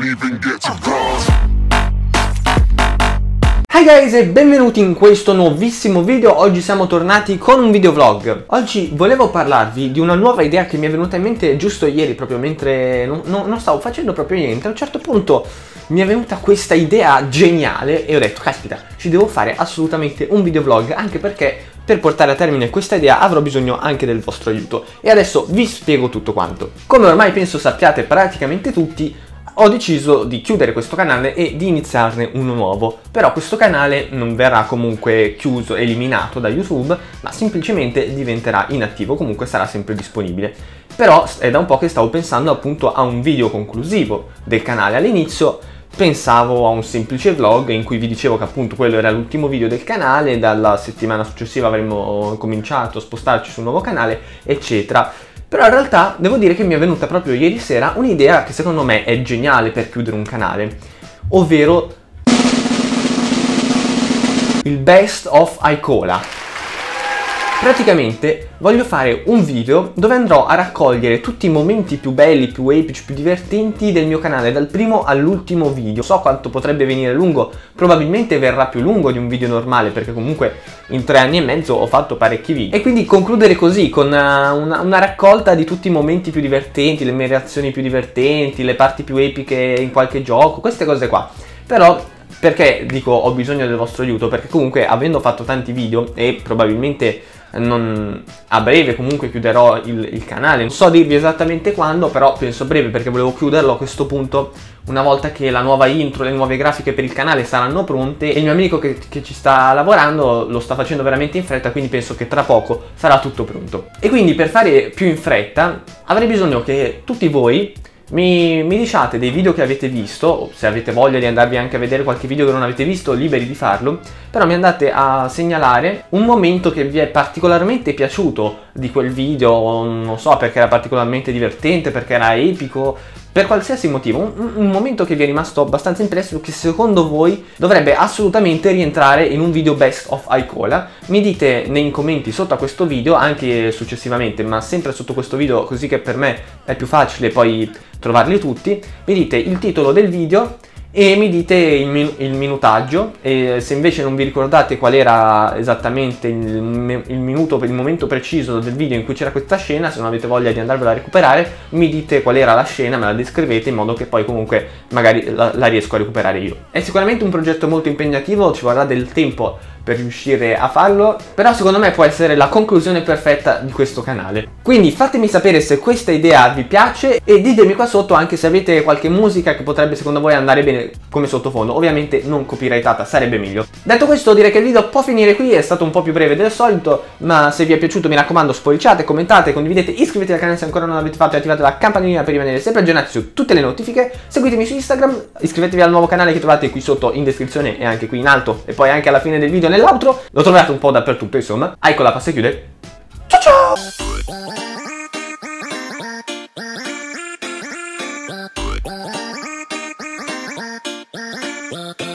even get to cross. Hi guys e benvenuti in questo nuovissimo video. Oggi siamo tornati con un videovlog. Oggi volevo parlarvi di una nuova idea che mi è venuta in mente giusto ieri, proprio mentre non stavo facendo proprio niente. A un certo punto mi è venuta questa idea geniale e ho detto caspita, ci devo fare assolutamente un videovlog, anche perché per portare a termine questa idea avrò bisogno anche del vostro aiuto. E adesso vi spiego tutto quanto. Come ormai penso sappiate praticamente tutti, ho deciso di chiudere questo canale e di iniziarne uno nuovo. Però questo canale non verrà comunque chiuso, eliminato da YouTube, ma semplicemente diventerà inattivo, comunque sarà sempre disponibile. Però è da un po' che stavo pensando appunto a un video conclusivo del canale. All'inizio pensavo a un semplice vlog in cui vi dicevo che appunto quello era l'ultimo video del canale, dalla settimana successiva avremmo cominciato a spostarci sul nuovo canale, eccetera. Però in realtà devo dire che mi è venuta proprio ieri sera un'idea che secondo me è geniale per chiudere un canale, ovvero il Best of Icola. Praticamente voglio fare un video dove andrò a raccogliere tutti i momenti più belli, più epici, più divertenti del mio canale, dal primo all'ultimo video. So quanto potrebbe venire lungo, probabilmente verrà più lungo di un video normale, perché comunque in 3 anni e mezzo ho fatto parecchi video. E quindi concludere così, con una raccolta di tutti i momenti più divertenti, le mie reazioni più divertenti, le parti più epiche in qualche gioco, queste cose qua. Però perché dico ho bisogno del vostro aiuto? Perché comunque avendo fatto tanti video e probabilmente a breve comunque chiuderò il canale, non so dirvi esattamente quando, però penso a breve, perché volevo chiuderlo a questo punto una volta che la nuova intro, le nuove grafiche per il canale saranno pronte, e il mio amico che ci sta lavorando lo sta facendo veramente in fretta, quindi penso che tra poco sarà tutto pronto. E quindi per fare più in fretta avrei bisogno che tutti voi mi diciate dei video che avete visto, o se avete voglia di andarvi anche a vedere qualche video che non avete visto, liberi di farlo, però mi andate a segnalare un momento che vi è particolarmente piaciuto di quel video, non so, perché era particolarmente divertente, perché era epico, per qualsiasi motivo, un momento che vi è rimasto abbastanza impresso, che secondo voi dovrebbe assolutamente rientrare in un video Best of Icola. Mi dite nei commenti sotto a questo video, anche successivamente, ma sempre sotto questo video, così che per me è più facile poi trovarli tutti. Mi dite il titolo del video e mi dite il minutaggio, e se invece non vi ricordate qual era esattamente il momento preciso del video in cui c'era questa scena, se non avete voglia di andarvela a recuperare, mi dite qual era la scena, me la descrivete in modo che poi comunque magari la riesco a recuperare io. È sicuramente un progetto molto impegnativo, ci vorrà del tempo per riuscire a farlo, però secondo me può essere la conclusione perfetta di questo canale. Quindi fatemi sapere se questa idea vi piace e ditemi qua sotto anche se avete qualche musica che potrebbe secondo voi andare bene come sottofondo, ovviamente non copyrightata, sarebbe meglio. Detto questo direi che il video può finire qui, è stato un po' più breve del solito, ma se vi è piaciuto mi raccomando spolliciate, commentate, condividete, iscrivetevi al canale se ancora non l'avete fatto e attivate la campanellina per rimanere sempre aggiornati su tutte le notifiche, seguitemi su Instagram, iscrivetevi al nuovo canale che trovate qui sotto in descrizione e anche qui in alto e poi anche alla fine del video nell'outro, lo trovate un po' dappertutto insomma. Icola passa e chiude, ciao ciao!